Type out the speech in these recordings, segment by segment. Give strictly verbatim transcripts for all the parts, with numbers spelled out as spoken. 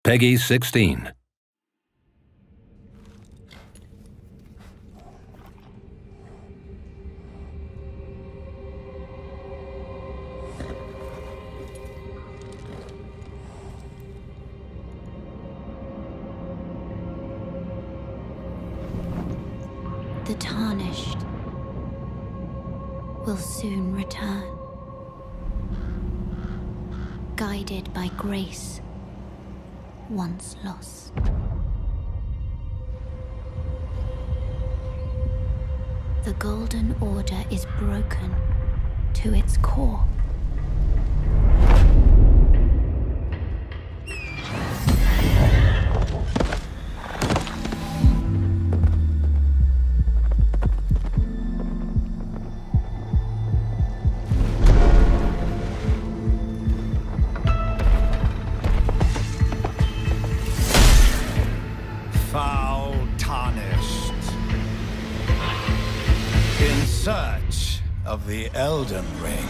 Peggy sixteen. The Tarnished will soon return, guided by grace once lost. The Golden Order is broken to its core. Foul Tarnished, in search of the Elden Ring,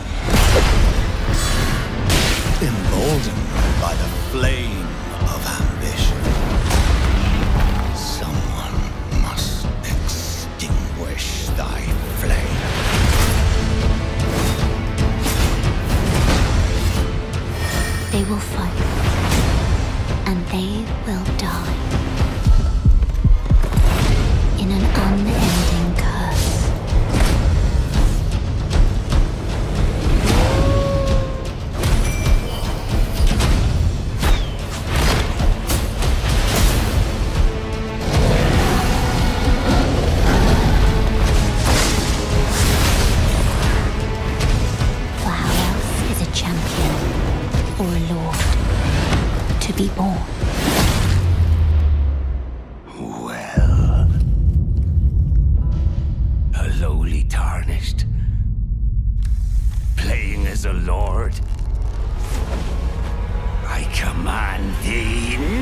emboldened by the flame of ambition, someone must extinguish thy flame. They will fight, and they will die. In an unending curse. For how else is a champion or a lord to be born? Lowly Tarnished, playing as a lord, I command thee